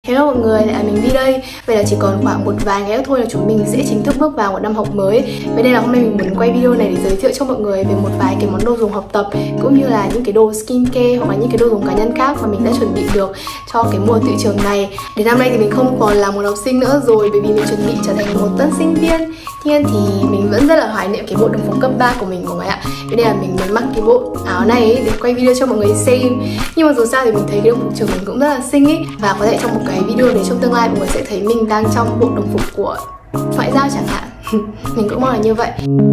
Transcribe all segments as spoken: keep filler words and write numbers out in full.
Hello mọi người, lại là mình Vi đây. Vậy là chỉ còn khoảng một vài ngày nữa thôi là chúng mình sẽ chính thức bước vào một năm học mới. Vậy nên là hôm nay mình muốn quay video này để giới thiệu cho mọi người về một vài cái món đồ dùng học tập, cũng như là những cái đồ skincare hoặc là những cái đồ dùng cá nhân khác mà mình đã chuẩn bị được cho cái mùa tự trường này. Đến năm nay thì mình không còn là một học sinh nữa rồi, bởi vì mình chuẩn bị trở thành một tân sinh viên. Tuy nhiên thì mình vẫn rất là hoài niệm cái bộ đồng phục cấp ba của mình mọi người ạ. Vậy nên là mình muốn mặc cái bộ áo này ấy để quay video cho mọi người xem. Nhưng mà dù sao thì mình thấy cái đồng phục trường mình cũng rất là xinh ấy, và có thể trong một cái video đấy trong tương lai mọi người sẽ thấy mình đang trong bộ đồng phục của ngoại giao chẳng hạn. Mình cũng mong là như vậy.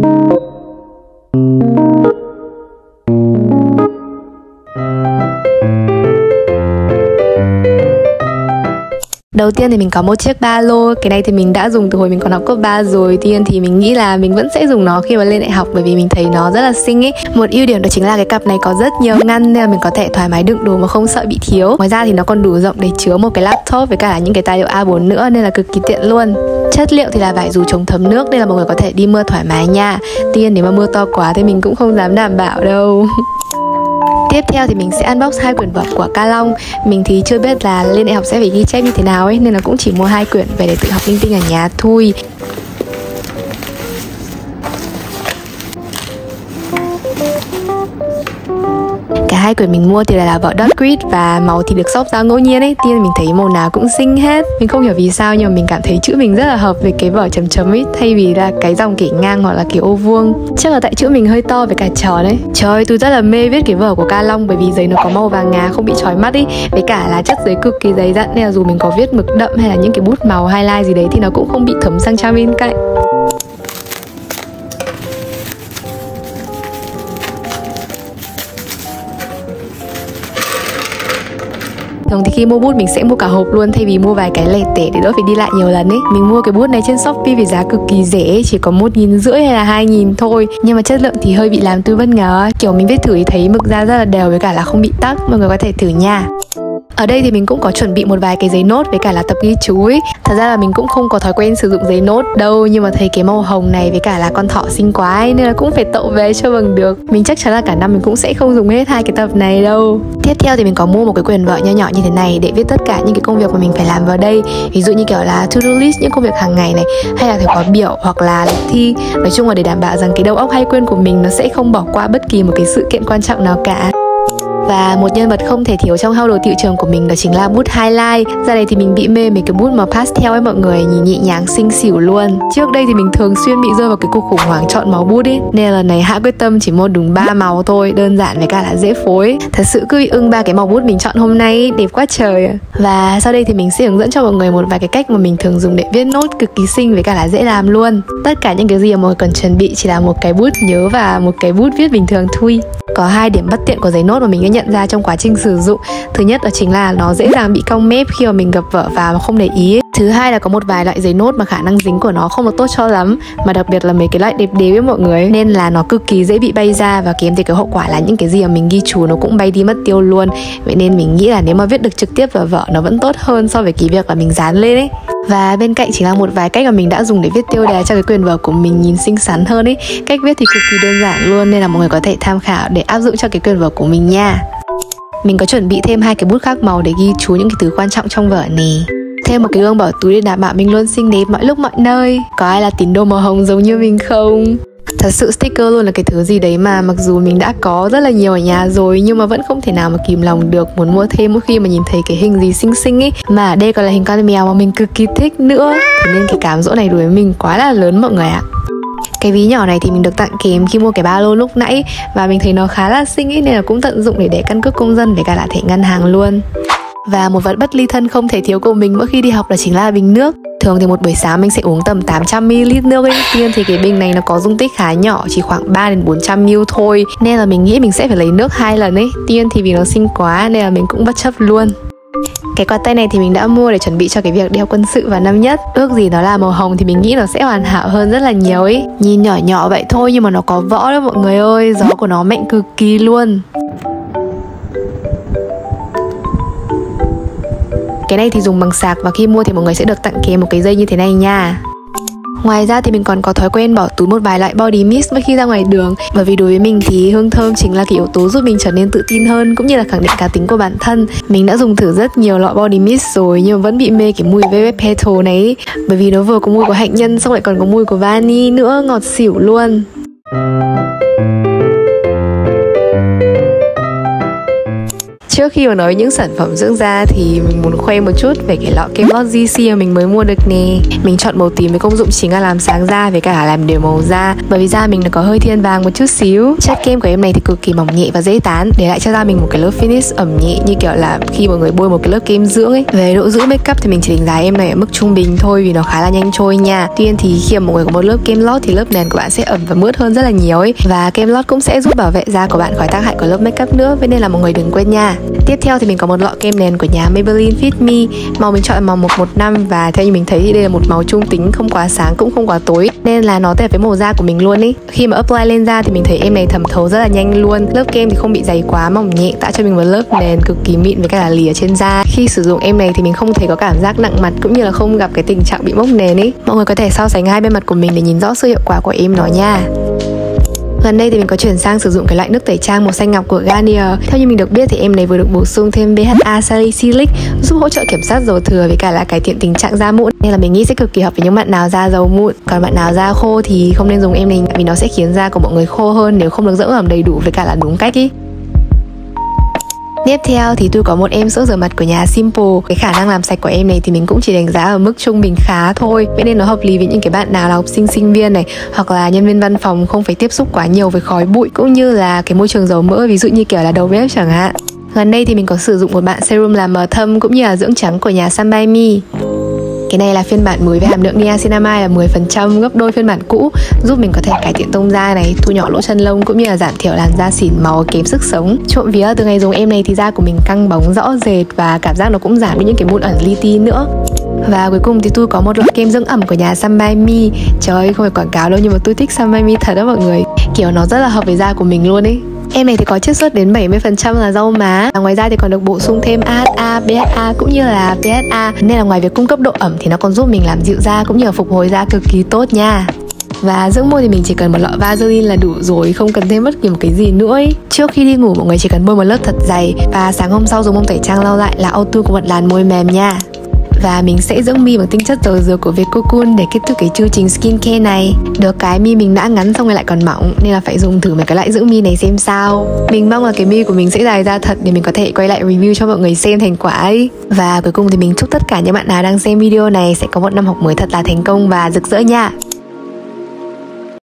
Đầu tiên thì mình có một chiếc ba lô. Cái này thì mình đã dùng từ hồi mình còn học cấp ba rồi. Tuy nhiên thì mình nghĩ là mình vẫn sẽ dùng nó khi mà lên đại học, bởi vì mình thấy nó rất là xinh ấy. Một ưu điểm đó chính là cái cặp này có rất nhiều ngăn, nên là mình có thể thoải mái đựng đồ mà không sợ bị thiếu. Ngoài ra thì nó còn đủ rộng để chứa một cái laptop với cả những cái tài liệu A bốn nữa, nên là cực kỳ tiện luôn. Chất liệu thì là vải dù chống thấm nước, nên là mọi người có thể đi mưa thoải mái nha. Tuy nhiên nếu mà mưa to quá thì mình cũng không dám đảm bảo đâu. Tiếp theo thì mình sẽ unbox hai quyển vở của Ca Long. Mình thì chưa biết là lên đại học sẽ phải ghi chép như thế nào ấy, nên là cũng chỉ mua hai quyển về để tự học linh tinh ở nhà thôi. Cả hai quyển mình mua thì là vở Dark Grid và màu thì được shop ra ngẫu nhiên ấy. Tiên mình thấy màu nào cũng xinh hết. Mình không hiểu vì sao nhưng mà mình cảm thấy chữ mình rất là hợp với cái vở chấm chấm ấy, thay vì là cái dòng kẻ ngang hoặc là kiểu ô vuông. Chắc là tại chữ mình hơi to với cả tròn ấy. Trời ơi, tôi rất là mê viết cái vở của Ca Long, bởi vì giấy nó có màu vàng ngà không bị chói mắt ấy, với cả là chất giấy cực kỳ dày dặn, nên là dù mình có viết mực đậm hay là những cái bút màu highlight gì đấy thì nó cũng không bị thấm sang trang bên cạnh. Thường thì khi mua bút mình sẽ mua cả hộp luôn, thay vì mua vài cái lẻ tẻ để đỡ phải đi lại nhiều lần ấy. Mình mua cái bút này trên Shopee vì giá cực kỳ rẻ, chỉ có một nghìn rưỡi hay là hai nghìn thôi. Nhưng mà chất lượng thì hơi bị làm tôi bất ngờ. Kiểu mình viết thử thì thấy mực ra rất là đều với cả là không bị tắc. Mọi người có thể thử nha. Ở đây thì mình cũng có chuẩn bị một vài cái giấy nốt với cả là tập ghi chú ấy. Thật ra là mình cũng không có thói quen sử dụng giấy nốt đâu, nhưng mà thấy cái màu hồng này với cả là con thỏ xinh quá ấy, nên là cũng phải tậu về cho bằng được. Mình chắc chắn là cả năm mình cũng sẽ không dùng hết hai cái tập này đâu. Tiếp theo thì mình có mua một cái quyển vở nho nhỏ như thế này để viết tất cả những cái công việc mà mình phải làm vào đây. Ví dụ như kiểu là to-do list, những công việc hàng ngày này, hay là thời khóa biểu hoặc là lịch thi. Nói chung là để đảm bảo rằng cái đầu óc hay quên của mình nó sẽ không bỏ qua bất kỳ một cái sự kiện quan trọng nào cả. Và một nhân vật không thể thiếu trong haul đồ tiệu trường của mình đó chính là bút highlight. Ra đây thì mình bị mê mấy cái bút mà pastel ấy mọi người, nhìn nhẹ nhàng xinh xỉu luôn. Trước đây thì mình thường xuyên bị rơi vào cái cuộc khủng hoảng chọn màu bút ấy, nên là lần này hạ quyết tâm chỉ mua đúng ba màu thôi, đơn giản với cả là dễ phối. Thật sự cứ bị ưng ba cái màu bút mình chọn hôm nay, đẹp quá trời. Và sau đây thì mình sẽ hướng dẫn cho mọi người một vài cái cách mà mình thường dùng để viết nốt cực kỳ xinh với cả là dễ làm luôn. Tất cả những cái gì mà mọi người cần chuẩn bị chỉ là một cái bút nhớ và một cái bút viết bình thường thôi. Có hai điểm bất tiện của giấy nốt mà mình đã nhận ra trong quá trình sử dụng. Thứ nhất đó chính là nó dễ dàng bị cong mép khi mà mình gập vở vào mà không để ý ấy. Thứ hai là có một vài loại giấy nốt mà khả năng dính của nó không được tốt cho lắm, mà đặc biệt là mấy cái loại đẹp đế với mọi người, nên là nó cực kỳ dễ bị bay ra, và kèm theo cái hậu quả là những cái gì mà mình ghi chú nó cũng bay đi mất tiêu luôn. Vậy nên mình nghĩ là nếu mà viết được trực tiếp vào vở nó vẫn tốt hơn so với cái việc là mình dán lên ấy. Và bên cạnh chính là một vài cách mà mình đã dùng để viết tiêu đề cho cái quyển vở của mình nhìn xinh xắn hơn ấy. Cách viết thì cực kỳ đơn giản luôn, nên là mọi người có thể tham khảo để áp dụng cho cái quyển vở của mình nha. Mình có chuẩn bị thêm hai cái bút khác màu để ghi chú những cái thứ quan trọng trong vở này. Thêm một cái gương bảo túi để đảm bảo mình luôn xinh đẹp mọi lúc mọi nơi. Có ai là tín đồ màu hồng giống như mình không? Thật sự sticker luôn là cái thứ gì đấy mà mặc dù mình đã có rất là nhiều ở nhà rồi, nhưng mà vẫn không thể nào mà kìm lòng được muốn mua thêm mỗi khi mà nhìn thấy cái hình gì xinh xinh ấy. Mà ở đây còn là hình con mèo mà mình cực kỳ thích nữa, thế nên cái cám dỗ này đối với mình quá là lớn mọi người ạ. Cái ví nhỏ này thì mình được tặng kèm khi mua cái ba lô lúc nãy, và mình thấy nó khá là xinh ấy, nên là cũng tận dụng để để căn cước công dân với cả là thẻ ngân hàng luôn. Và một vật bất ly thân không thể thiếu của mình mỗi khi đi học đó chính là bình nước. Thường thì một buổi sáng mình sẽ uống tầm tám trăm mi li lít nước ấy. Tuy nhiên thì cái bình này nó có dung tích khá nhỏ, chỉ khoảng ba đến bốn trăm mi li lít thôi, nên là mình nghĩ mình sẽ phải lấy nước hai lần ấy. Tuy nhiên thì vì nó xinh quá nên là mình cũng bất chấp luôn. Cái quạt tay này thì mình đã mua để chuẩn bị cho cái việc đi học quân sự vào năm nhất. Ước gì nó là màu hồng thì mình nghĩ nó sẽ hoàn hảo hơn rất là nhiều ấy. Nhìn nhỏ nhỏ vậy thôi nhưng mà nó có võ đó mọi người ơi, gió của nó mạnh cực kỳ luôn. Cái này thì dùng bằng sạc, và khi mua thì mọi người sẽ được tặng kèm một cái dây như thế này nha. Ngoài ra thì mình còn có thói quen bỏ túi một vài loại body mist mỗi khi ra ngoài đường, bởi vì đối với mình thì hương thơm chính là cái yếu tố giúp mình trở nên tự tin hơn, cũng như là khẳng định cá tính của bản thân. Mình đã dùng thử rất nhiều loại body mist rồi nhưng mà vẫn bị mê cái mùi Velvet Petal này ấy, bởi vì nó vừa có mùi của hạnh nhân xong lại còn có mùi của vani nữa, ngọt xỉu luôn. Trước khi mà nói những sản phẩm dưỡng da thì mình muốn khoe một chút về cái lọ kem lót giê xê mà mình mới mua được nè. Mình chọn màu tím với công dụng chính là làm sáng da với cả làm đều màu da, bởi vì da mình nó có hơi thiên vàng một chút xíu. Chất kem của em này thì cực kỳ mỏng nhẹ và dễ tán, để lại cho da mình một cái lớp finish ẩm nhẹ như kiểu là khi mọi người bôi một cái lớp kem dưỡng ấy. Về độ giữ make up thì mình chỉ đánh giá em này ở mức trung bình thôi vì nó khá là nhanh trôi nha. Tuy nhiên thì khi mà mọi người có một lớp kem lót thì lớp nền của bạn sẽ ẩm và mướt hơn rất là nhiều ấy, và kem lót cũng sẽ giúp bảo vệ da của bạn khỏi tác hại của lớp make up nữa, vậy nên là mọi người đừng quên nha. Tiếp theo thì mình có một lọ kem nền của nhà Maybelline Fit Me. Màu mình chọn là màu một một năm và theo như mình thấy thì đây là một màu trung tính, không quá sáng cũng không quá tối, nên là nó đẹp với màu da của mình luôn ý. Khi mà apply lên da thì mình thấy em này thẩm thấu rất là nhanh luôn. Lớp kem thì không bị dày quá, mỏng nhẹ, tạo cho mình một lớp nền cực kỳ mịn với cả là lìa trên da. Khi sử dụng em này thì mình không thấy có cảm giác nặng mặt cũng như là không gặp cái tình trạng bị mốc nền ý. Mọi người có thể so sánh hai bên mặt của mình để nhìn rõ sự hiệu quả của em nó nha. Gần đây thì mình có chuyển sang sử dụng cái loại nước tẩy trang màu xanh ngọc của Garnier. Theo như mình được biết thì em này vừa được bổ sung thêm bê hát a Salicylic, giúp hỗ trợ kiểm soát dầu thừa với cả là cải thiện tình trạng da mụn, nên là mình nghĩ sẽ cực kỳ hợp với những bạn nào da dầu mụn. Còn bạn nào da khô thì không nên dùng em này vì nó sẽ khiến da của mọi người khô hơn nếu không được dưỡng ẩm đầy đủ với cả là đúng cách ý. Tiếp theo thì tôi có một em sữa rửa mặt của nhà Simple. Cái khả năng làm sạch của em này thì mình cũng chỉ đánh giá ở mức trung bình khá thôi, vậy nên nó hợp lý với những cái bạn nào là học sinh sinh viên này, hoặc là nhân viên văn phòng không phải tiếp xúc quá nhiều với khói bụi cũng như là cái môi trường dầu mỡ, ví dụ như kiểu là đầu bếp chẳng hạn. Gần đây thì mình có sử dụng một bạn serum làm mờ thâm cũng như là dưỡng trắng của nhà Stand By Me. Cái này là phiên bản mới với hàm lượng niacinamide là mười phần trăm, gấp đôi phiên bản cũ, giúp mình có thể cải thiện tông da này, thu nhỏ lỗ chân lông cũng như là giảm thiểu làn da xỉn màu kém sức sống. Trộm vía từ ngày dùng em này thì da của mình căng bóng rõ rệt và cảm giác nó cũng giảm đi những cái mụn ẩn li ti nữa. Và cuối cùng thì tôi có một loại kem dưỡng ẩm của nhà Stand By Me. Trời ơi, không phải quảng cáo đâu nhưng mà tôi thích Stand By Me thật đó mọi người. Kiểu nó rất là hợp với da của mình luôn ấy. Em này thì có chiết xuất đến bảy mươi phần trăm là rau má, và ngoài ra thì còn được bổ sung thêm a hát a, bê hát a cũng như là pê ét a, nên là ngoài việc cung cấp độ ẩm thì nó còn giúp mình làm dịu da cũng như là phục hồi da cực kỳ tốt nha. Và dưỡng môi thì mình chỉ cần một lọ Vaseline là đủ rồi, không cần thêm bất kỳ một cái gì nữa ấy. Trước khi đi ngủ mọi người chỉ cần bôi một lớp thật dày và sáng hôm sau dùng bông tẩy trang lau lại là auto có một làn môi mềm nha. Và mình sẽ dưỡng mi bằng tinh chất dầu dừa của Cocoon để kết thúc cái chương trình skincare này. Được cái mi mình đã ngắn xong rồi lại còn mỏng, nên là phải dùng thử mấy cái loại dưỡng mi này xem sao. Mình mong là cái mi của mình sẽ dài ra thật để mình có thể quay lại review cho mọi người xem thành quả ấy. Và cuối cùng thì mình chúc tất cả những bạn nào đang xem video này sẽ có một năm học mới thật là thành công và rực rỡ nha.